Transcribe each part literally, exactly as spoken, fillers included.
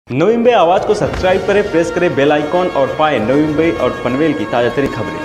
नवी मुंबई आवाज़ को सब्सक्राइब करें, प्रेस करें बेल आइकॉन और पाएं नवी मुंबई और पनवेल की ताज़ा तरीन खबरें।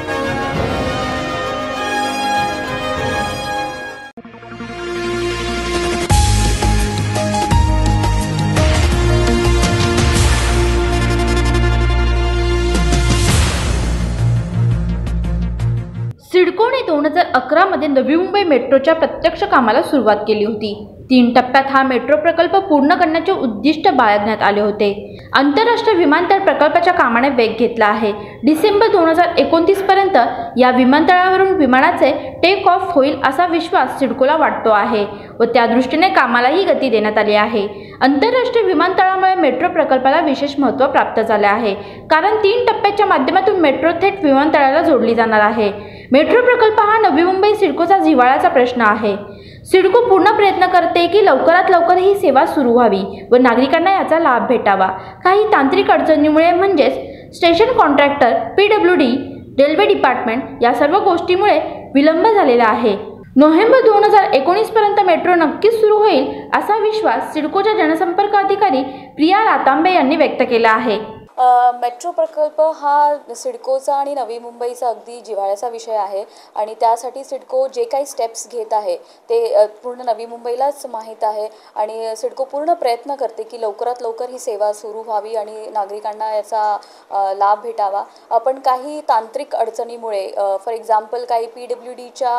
सिडकोने दोन हजार अकरा मध्ये नवी मुंबई मेट्रोच्या प्रत्यक्ष कामाला सुरुवात केली होती। तीन टप्प्यात हा मेट्रो प्रकल्प पूर्ण करण्याचे उद्दिष्ट बाळगण्यात आले होते। आंतरराष्ट्रीय विमानतळ प्रकल्पाच्या कामाने वेग घेतला आहे। डिसेंबर दोन हजार एकोणतीस पर्यंत या विमानतळावरून विमानाचे टेक ऑफ होईल असा विश्वास सिडकोला वाटतो आहे व त्या दृष्टीने कामालाही गती देण्यात आली आहे। आंतरराष्ट्रीय विमानतळामुळे मेट्रो प्रकल्पाला विशेष महत्त्व प्राप्त झाले आहे, कारण तीन टप्प्याच्या माध्यमातून मेट्रो थेट विमानतळाला जोडली जाणार आहे। मेट्रो प्रकल्प हा नवी मुंबई सिडकोचा जिव्हाळ्याचा प्रश्न आहे। सिडको पूर्ण प्रयत्न करते की लवकरात लवकर ही सेवा सुरू व्हावी व नागरिकांना याचा लाभ भेटावा। काही तांत्रिक अडचणीमुळे म्हणजेच station contractor, P W D, railway department या सर्व गोष्टींमुळे विलंब झालेला आहे। नोव्हेंबर दोन हजार एकोणीस पर्यंत मेट्रो नक्कीच सुरू होईल असा विश्वास सिडकोच्या जनसंपर्क अधिकारी प्रिया रातांबे यांनी व्यक्त केला आहे। मेट्रो प्रकल्प हा सिडकोचा आणि नवी मुंबईचा अगदी जिव्हाळ्याचा विषय आहे आणि त्यासाठी सिडको जे काही स्टेप्स घेत आहे ते पूर्ण नवी मुंबईलाच माहीत आहे आणि सिडको पूर्ण प्रयत्न करते की लवकरात लवकर ही सेवा सुरू व्हावी आणि नागरिकांना याचा लाभ भेटावा। पण काही तांत्रिक अडचणीमुळे फॉर एक्झाम्पल काही पी डब्ल्यू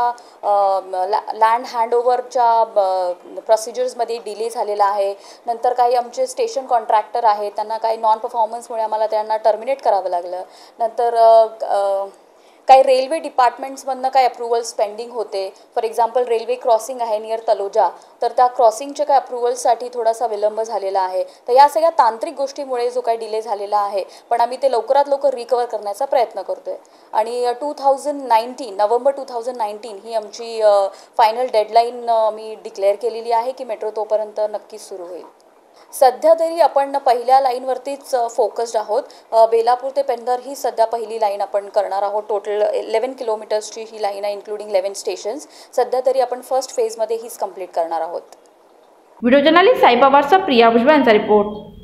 डीच्या लँड हँडओव्हरच्या प्रोसिजर्समध्ये डिले झालेला आहे। नंतर काही आमचे स्टेशन कॉन्ट्रॅक्टर आहेत, त्यांना काही नॉन परफॉर्मन्समुळे आम्हाला त्यांना टर्मिनेट करावं लागलं। नंतर काही रेल्वे डिपार्टमेंट्समधनं काही अप्रूव्हल्स पेंडिंग होते। फॉर एक्झाम्पल रेल्वे क्रॉसिंग आहे नियर तलोजा, तर त्या क्रॉसिंगच्या काही अप्रूव्हल्ससाठी थोडासा विलंब झालेला आहे। तर या सगळ्या तांत्रिक गोष्टीमुळे जो काही डिले झालेला आहे, पण आम्ही ते लवकरात लवकर रिकवर करण्याचा प्रयत्न करतोय आणि two thousand nineteen November two thousand nineteen ही आमची फायनल डेडलाईन मी डिक्लेअर केलेली आहे की मेट्रो तोपर्यंत नक्कीच सुरू होईल। सध्या तरी आपण पहिल्या लाईनवरतीच फोकस्ड आहोत। बेलापूर ते पेंदर ही सध्या पहिली लाईन आपण करणार आहोत। टोटल इलेवन किलोमीटर्सची ही लाईन आहे, इन्क्लुडिंग इलेवन स्टेशन्स। सध्या तरी आपण फर्स्ट फेजमध्ये हीच कंप्लीट करणार आहोत। व्हिडिओ जर्नलिस्ट साई पवारचा प्रिया भुजबळ यांचा रिपोर्ट।